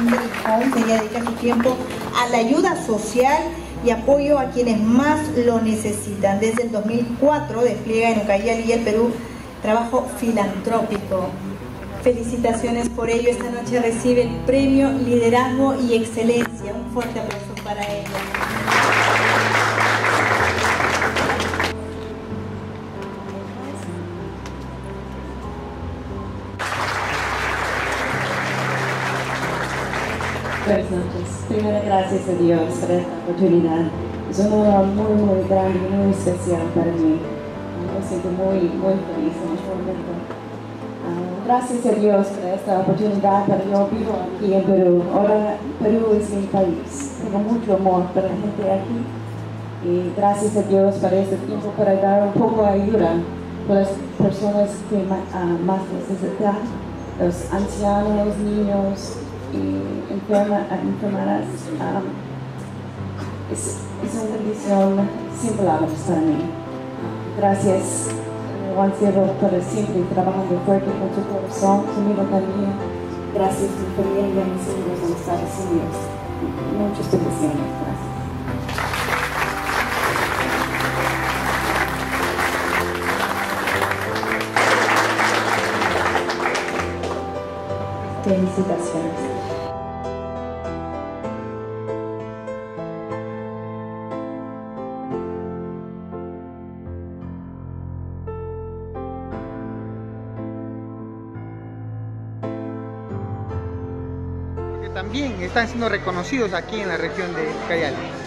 Angel Homes. Ella dedica su tiempo a la ayuda social y apoyo a quienes más lo necesitan. Desde el 2004 despliega en Ucayali y el Perú trabajo filantrópico. Felicitaciones por ello. Esta noche recibe el premio Liderazgo y Excelencia. Un fuerte aplauso para ella. Buenas noches. Primero, gracias a Dios por esta oportunidad. Es un honor muy grande y muy especial para mí. Me siento muy feliz en este momento. Gracias a Dios por esta oportunidad, pero yo vivo aquí en Perú. Ahora Perú es mi país. Tengo mucho amor por la gente aquí. Y gracias a Dios por este tiempo para dar un poco de ayuda a las personas que más necesitan, los ancianos, los niños y enfermeras. Es una bendición sin palabras para mí. Gracias, Juan Cierro, por siempre trabajando fuerte con su corazón, conmigo también. Gracias a mi familia, a mis hijos, a los Estados Unidos. Muchas bendiciones. Gracias. Felicitaciones. También están siendo reconocidos aquí en la región de Ucayali.